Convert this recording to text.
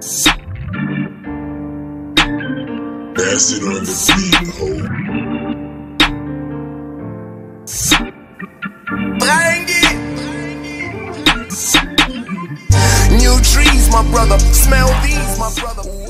Pass it on the beat, ho. Bring it. New trees, my brother. Smell these, my brother.